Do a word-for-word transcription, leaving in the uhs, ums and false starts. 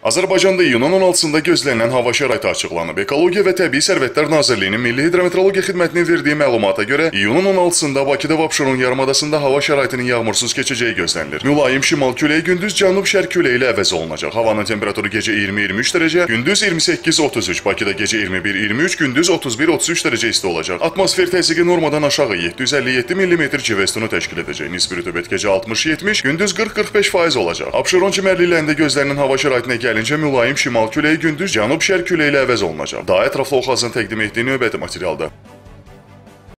Azərbaycanda iyunun on altısında gözlənilən hava şəraiti açıqlanıb. Ekologiya və Təbii Sərvətlər Nazirliyinin Milli Hidrometeorologiya Xidmətinin verdiyi məlumata görə iyunun on altısında Bakıda və Abşeron yarımadasında hava şəraitinin yağmursuz keçəcəyi gözlənilir. Mülayim şimal küləyi gündüz cənub-şərq küləyi ilə əvəz olunacaq. Havanın temperaturu gecə iyirmi iyirmi üç dərəcə, gündüz iyirmi səkkiz otuz üç, Bakıda gecə iyirmi bir iyirmi üç, gündüz otuz bir otuz üç dərəcə isti olacaq. Atmosfer təzyiqi normadan aşağı yeddi yüz əlli yeddi millimetr civestunu təşkil edəcək. Nisbi rütubət gecə altmış yetmiş, gündüz qırx qırx beş faiz olacaq. Abşeron çimərliklərində gözlənilən hava şəraitinə gəlincə mülayim şimal küləyi gündüz cənub-şərq küləyi ilə əvəz olunacaq. Daha ətraflı Oxazın təqdim etdiyi növbəti materialda.